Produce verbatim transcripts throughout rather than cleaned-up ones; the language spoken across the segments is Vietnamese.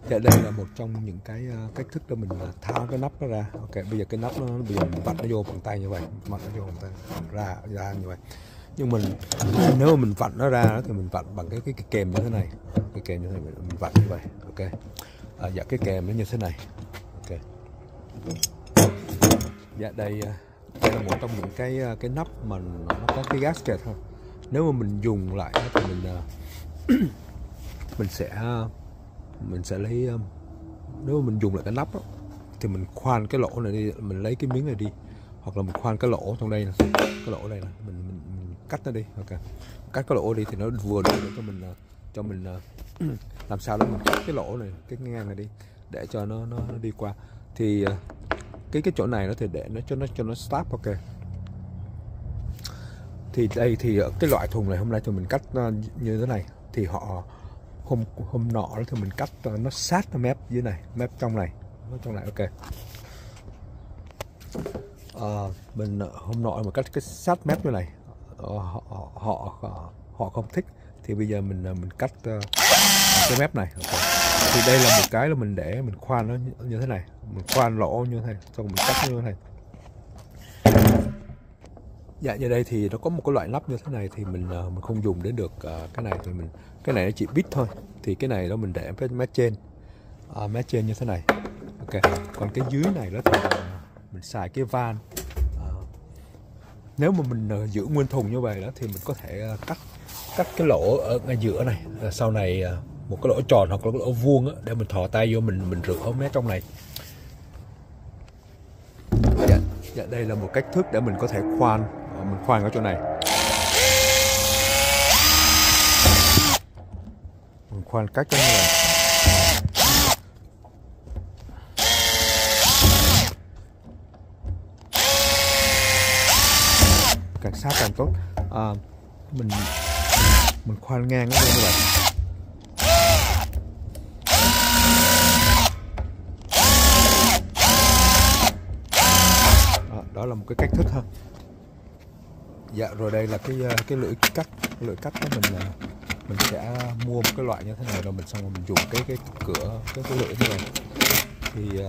Dạ, đây là một trong những cái uh, cách thức để mình uh, tháo cái nắp nó ra. Ok, bây giờ cái nắp nó bây giờ mình vặn nó vô bằng tay như vậy, vặn nó vô bằng tay ra ra như vậy. Nhưng mình nếu mà mình vặn nó ra thì mình vặn bằng cái cái, cái kềm như thế này, cái kềm như thế này mình vặn như vậy. Ok, à, dạ cái kềm nó như thế này. Ok, dạ đây đây là một trong những cái cái nắp mà nó có cái gasket thôi. Nếu mà mình dùng lại thì mình uh, mình sẽ mình sẽ lấy, nếu mà mình dùng lại cái nắp đó, thì mình khoan cái lỗ này đi, mình lấy cái miếng này đi, hoặc là mình khoan cái lỗ trong đây này, cái lỗ đây này, mình, mình, mình cắt nó đi. Ok, cắt cái lỗ đi thì nó vừa đủ để cho mình cho mình làm sao đó mình cắt cái lỗ này, cái ngang này đi để cho nó nó, nó đi qua. Thì cái cái chỗ này nó thì để nó cho nó cho nó stop. Ok, thì đây thì cái loại thùng này hôm nay thì mình cắt như thế này, thì họ hôm hôm nọ thì mình cắt nó sát nó mép dưới này, mép trong này, nó trong này. Ok, à, mình hôm nọ mà cắt cái sát mép như này, họ họ họ, họ không thích, thì bây giờ mình mình cắt uh, cái mép này. Okay. Thì đây là một cái là mình để mình khoan nó như thế này, mình khoan lỗ như thế này, xong mình cắt như thế này. Dạ, như đây thì nó có một cái loại nắp như thế này thì mình uh, mình không dùng đến được uh, cái này, thì mình cái này nó chỉ bít thôi, thì cái này đó mình để cái mép trên, uh, mép trên như thế này. Ok, còn cái dưới này đó thì uh, mình xài cái van. Uh, nếu mà mình uh, giữ nguyên thùng như vậy đó thì mình có thể uh, cắt cắt cái lỗ ở ngay giữa này, uh, sau này uh, một cái lỗ tròn hoặc là cái lỗ vuông đó, để mình thò tay vô mình mình rửa ống mé trong này. Dạ, dạ, đây là một cách thức để mình có thể khoan, uh, mình khoan ở chỗ này. Mình khoan cách cái này. Càng sát càng tốt. À, mình mình khoan ngang nó như vậy. À, đó là một cái cách thức ha. Dạ, rồi đây là cái cái lưỡi cắt, lưỡi cắt đó mình mình sẽ mua một cái loại như thế này, rồi mình xong rồi mình dùng cái cái cửa cái cái lưỡi như này. Thì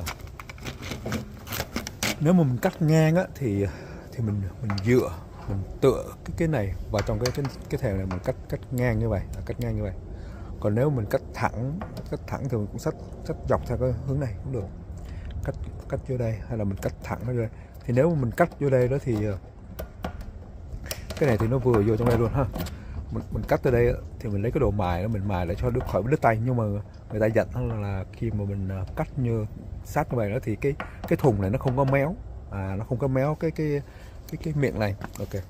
nếu mà mình cắt ngang á thì thì mình mình dựa, mình tựa cái cái này vào trong cái cái cái thèo này, mình cắt cắt ngang như vậy, cắt ngang như vậy. Còn nếu mình cắt thẳng cắt thẳng thì mình cũng cắt cắt dọc theo cái hướng này cũng được, cắt cắt vô đây, hay là mình cắt thẳng ở đây. Thì nếu mà mình cắt vô đây đó thì cái này thì nó vừa vô trong đây luôn ha. Mình, mình cắt từ đây thì mình lấy cái đồ mài đó, mình mài để cho đứt khỏi đứt tay. Nhưng mà người ta dặn là, là khi mà mình cắt như sát như vậy đó thì cái cái thùng này nó không có méo, à, nó không có méo cái cái cái cái miệng này. Ok,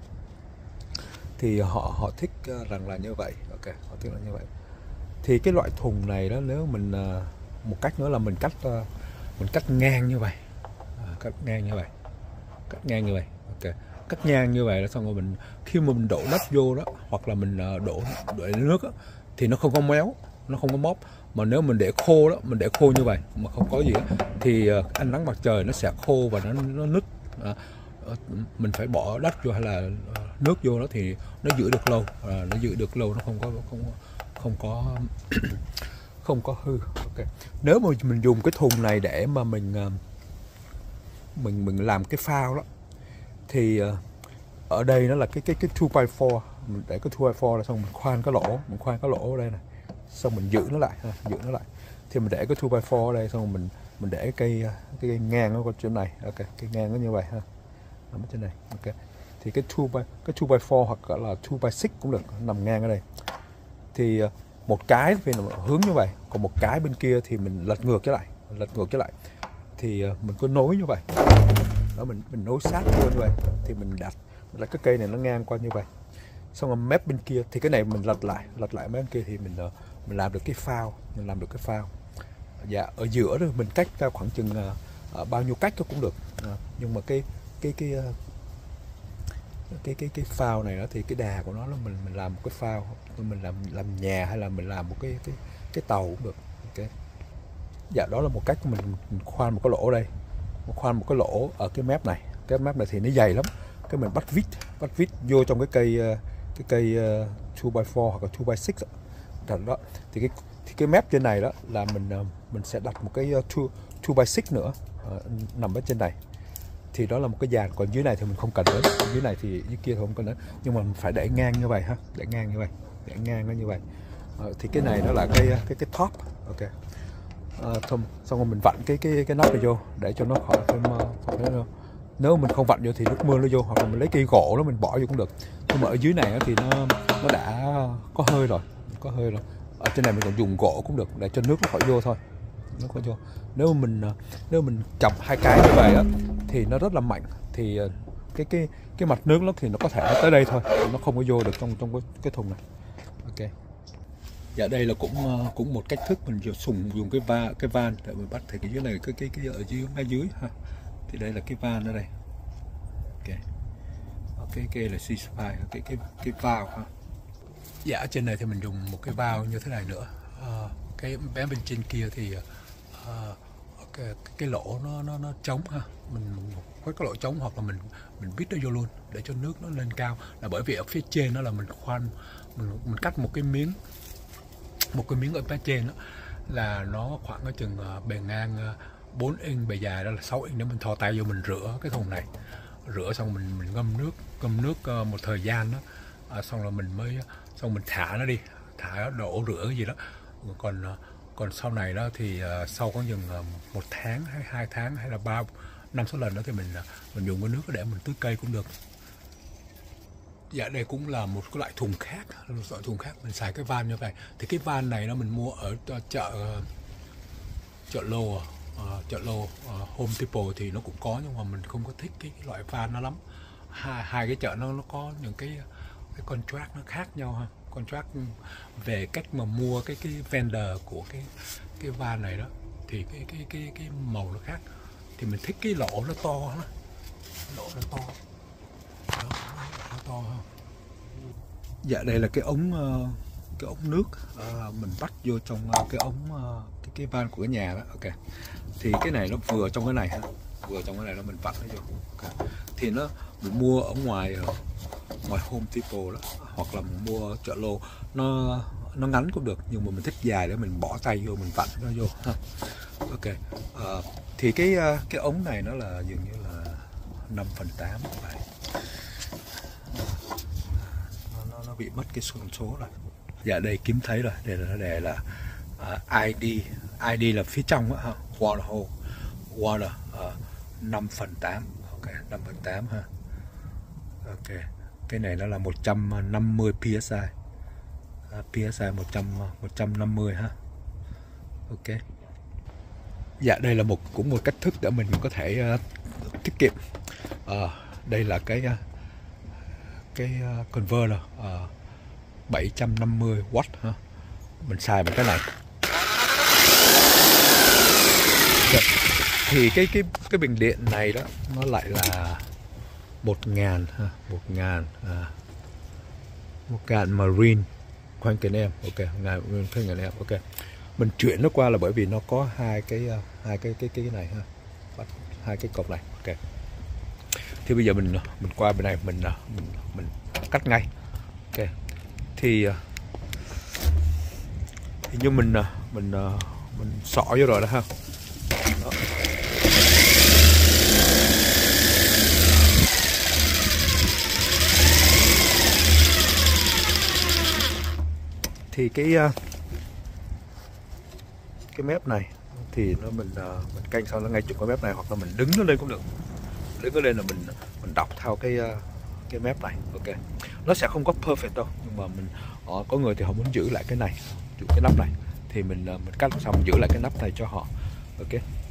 thì họ họ thích rằng là như vậy. Ok, họ thích là như vậy. Thì cái loại thùng này đó, nếu mình một cách nữa là mình cắt mình cắt ngang như vậy, à, cắt ngang như vậy, cắt ngang như vậy. Ok, cắt ngang như vậy là xong rồi mình khi mà mình đổ đất vô đó, hoặc là mình đổ đổ nước đó, thì nó không có méo, nó không có móp. Mà nếu mình để khô đó, mình để khô như vậy mà không có gì đó, thì ánh nắng mặt trời nó sẽ khô và nó nó nứt. À, mình phải bỏ đất vô hay là nước vô đó thì nó giữ được lâu, à, nó giữ được lâu, nó không có không không có không có hư. Ok, nếu mà mình dùng cái thùng này để mà mình mình mình làm cái phao đó, thì ở đây nó là cái cái cái two by four, mình để cái two by four là xong mình khoan cái lỗ, mình khoan cái lỗ ở đây này, xong mình giữ nó lại, ha, giữ nó lại. Thì mình để cái two by four ở đây, xong rồi mình mình để cái cây cái cây ngang nó có chỗ này. Ok, cây ngang nó như vậy ha, nằm ở trên này. Ok, thì cái two by cái two by four hoặc là two by six cũng được, nằm ngang ở đây. Thì một cái thì hướng như vậy, còn một cái bên kia thì mình lật ngược trở lại, lật ngược trở lại. Thì mình cứ nối như vậy đó, mình mình nối sát vô như vậy, thì mình đặt là cái cây này nó ngang qua như vậy, xong rồi mép bên kia thì cái này mình lật lại, lật lại mép bên kia thì mình mình làm được cái phao, mình làm được cái phao. Dạ, ở giữa rồi mình cách ra khoảng chừng uh, bao nhiêu cách cũng được. Uh, nhưng mà cái cái cái uh, cái cái cái phao này đó thì cái đà của nó là mình mình làm một cái phao, mình làm làm nhà hay là mình làm một cái cái cái tàu cũng được. Ok, dạ, đó là một cách mình, mình khoan một cái lỗ đây, mình khoan một cái lỗ ở cái mép này. Cái mép này thì nó dày lắm, cái mình bắt vít bắt vít vô trong cái cây cái cây uh, two by four hoặc là two by six đó. Thì cái thì cái mép trên này đó là mình mình sẽ đặt một cái two by six nữa uh, nằm ở trên này, thì đó là một cái dàn. Còn dưới này thì mình không cần đến, dưới này thì dưới kia thì không cần đến, nhưng mà mình phải để ngang như vậy ha, để ngang như vậy, để ngang nó như vậy. Uh, thì cái này nó là cái cái cái top. Ok. Uh, xong xong rồi mình vặn cái cái cái nắp này vô để cho nó khỏi thêm uh, nếu mình không vặn vô thì nước mưa nó vô, hoặc là mình lấy cây gỗ đó mình bỏ vô cũng được. Nhưng mà ở dưới này thì nó nó đã có hơi rồi, có hơi rồi. Ở trên này mình còn dùng gỗ cũng được để cho nước nó khỏi vô thôi, nó khỏi vô. Nếu mình nếu mình chọc hai cái như vậy á thì nó rất là mạnh, thì cái cái cái mặt nước nó thì nó có thể nó tới đây thôi, nó không có vô được trong trong cái, cái thùng này. Ok. Dạ đây là cũng cũng một cách thức mình dùng dùng cái va cái van để mình bắt. Thì cái dưới này cái cái cái ở dưới ngay dưới ha, thì đây là cái van ở đây. Ok. Cái cái là C-spine, cái cái cái vào ha. Dạ ở trên này thì mình dùng một cái vào như thế này nữa. À, cái bé bên trên kia thì à, cái, cái lỗ nó nó nó trống ha, mình có cái lỗ trống, hoặc là mình mình vít nó vô luôn để cho nước nó lên cao. Là bởi vì ở phía trên đó là mình khoan mình mình cắt một cái miếng một cái miếng ở phía trên đó là nó khoảng ở chừng bề ngang bốn inch, bề dài đó là sáu inch, để mình thò tay vô mình rửa cái thùng này. Rửa xong mình mình ngâm nước ngâm nước một thời gian đó, à, xong là mình mới xong mình thả nó đi, thả đổ rửa cái gì đó. Còn còn sau này đó thì uh, sau có chừng uh, một tháng hay hai tháng hay là ba năm sáu lần đó thì mình mình dùng cái nước để mình tưới cây cũng được. Dạ đây cũng là một cái loại thùng khác, một loại thùng khác mình xài cái van như vậy. Thì cái van này nó mình mua ở chợ chợ lô uh, chợ lô uh, Home Depot thì nó cũng có, nhưng mà mình không có thích cái, cái loại van nó lắm. Hai, hai cái chợ nó nó có những cái cái contract nó khác nhau ha, contract về cách mà mua cái cái vendor của cái cái van này đó, thì cái cái cái cái màu nó khác. Thì mình thích cái lỗ nó to ha, lỗ nó to đó, nó to ha. Dạ đây là cái ống cái ống nước uh, mình bắt vô trong uh, cái ống uh, cái cái van của cái nhà đó. Ok. Thì cái này nó vừa trong cái này ha, vừa trong cái này nó mình vặn nó vô. Okay. Thì nó mình mua ở ngoài uh, ngoài Home Depot đó, hoặc là mình mua chợ lô, nó nó ngắn cũng được, nhưng mà mình thích dài để mình bỏ tay vô mình vặn nó vô ha. Ok. Uh, thì cái uh, cái ống này nó là dường như là năm phần tám vậy. Nó, nó nó bị mất cái số số rồi. Dạ đây kiếm thấy rồi, đây là nó đề là uh, i đê, i đê là phía trong đó, ha. Water hole, water uh, năm phần tám. Ok, năm phần tám ha. Ok. Cái này nó là một trăm năm mươi psi. Uh, psi một trăm một trăm năm mươi ha. Ok. Dạ đây là một cũng một cách thức để mình có thể uh, tiết kiệm. Uh, đây là cái uh, cái uh, converter uh, bảy trăm năm mươi oát ha. Mình xài bằng cái này. Thì cái cái cái bình điện này đó nó lại là một ngàn ha, một ngàn à, một ngàn marine khoan kênh em. Ok, ngàn khoan kênh em. Ok, mình chuyển nó qua là bởi vì nó có hai cái hai cái cái cái này ha, hai cái cột này. Ok, thì bây giờ mình mình qua bên này mình mình mình cắt ngay. Ok, thì thì như mình mình mình xỏ vô rồi đó ha. Đó. Thì cái cái mép này thì nó mình mình canh sau nó ngay chụp cái mép này, hoặc là mình đứng nó lên cũng được, đứng nó lên là mình mình đọc theo cái cái mép này. Ok, nó sẽ không có perfect đâu, nhưng mà mình họ có người thì họ muốn giữ lại cái này, giữ cái nắp này, thì mình mình cắt xong mình giữ lại cái nắp này cho họ. Ok.